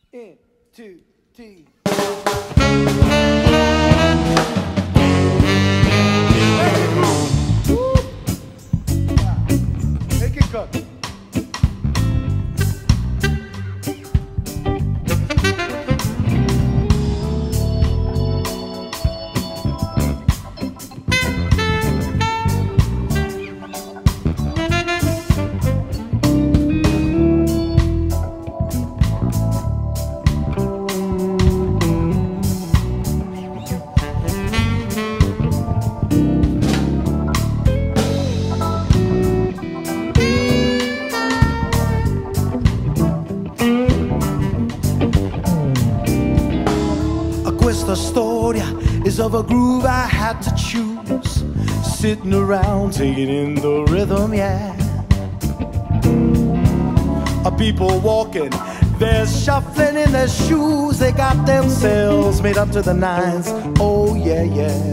1, 2, 3. Make it cut. The story is of a groove I had to choose, sitting around taking in the rhythm, yeah. People walking, they're shuffling in their shoes, they got themselves made up to the nines, oh yeah, yeah.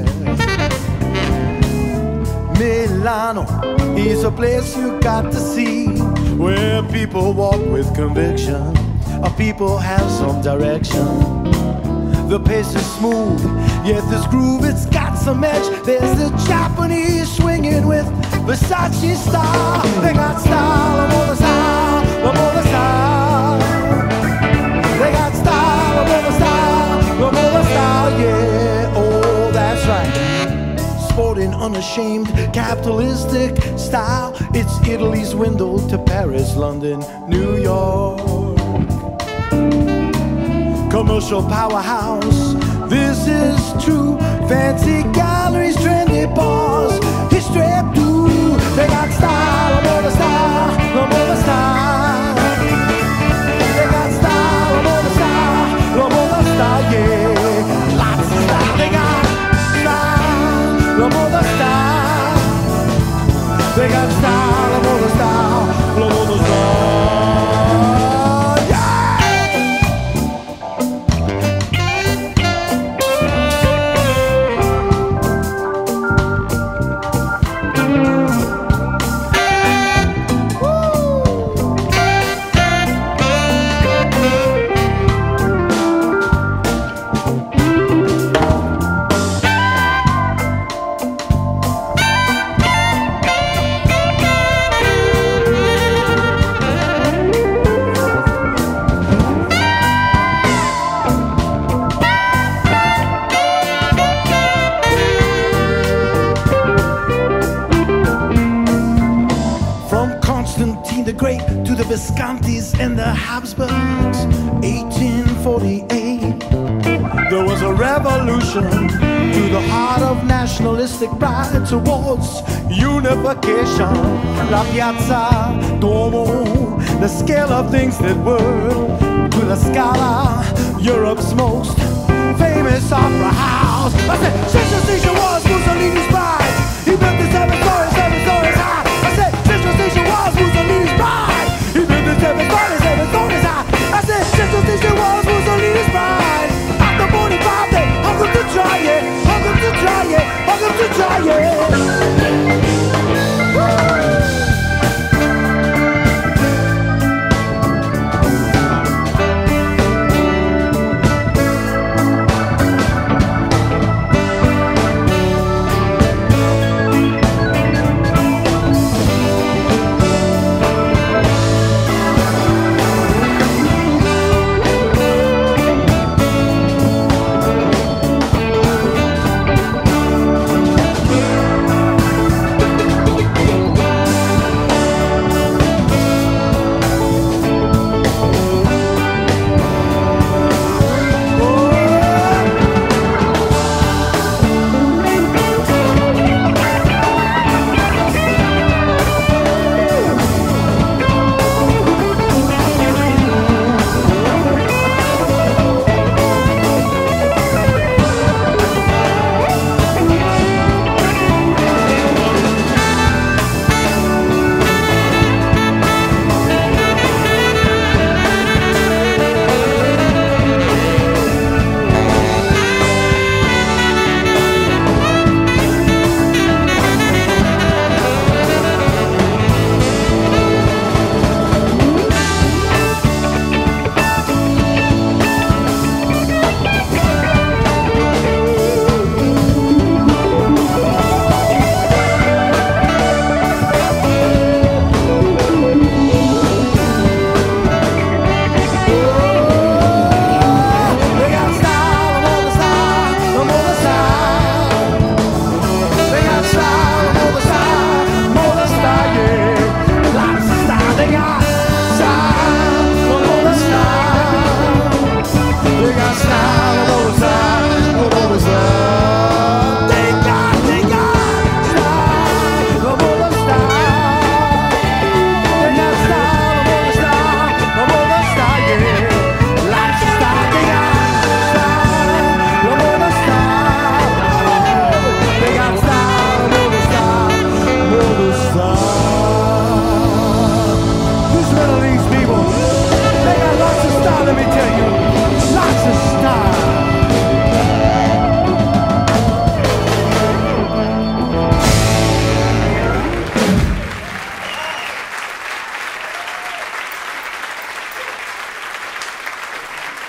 Milano is a place you got to see, where people walk with conviction, people have some direction. The pace is smooth, yet this groove, it's got some edge. There's the Japanese swinging with Versace style. They got style, I'm on the style, I'm on the style. They got style, I'm on the style, I'm on the style, yeah. Oh, that's right. Sporting, unashamed, capitalistic style. It's Italy's window to Paris, London, New York. Commercial powerhouse, this is true. Fancy galleries, trendy bars, history too. They got style, I'm on the style, I'm on the style. They got style, I'm on the style, I'm on the style, yeah. Lots of style, they got style, I'm on the style. They got style, I'm on the style, I'm on the style. Viscontis and the Habsburgs, 1848. There was a revolution to the heart of nationalistic pride towards unification. La Piazza Duomo, the scale of things that were, to the Scala, Europe's most famous opera house. I said, Central Station was Mussolini's bride. He built the 7 stories high. I said, Central Station was Mussolini's bride. He built the 7 stories high. I said, Central Station was Mussolini's bride. After 45 days, welcome to try it, welcome to try it, welcome to try it.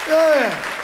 Yeah.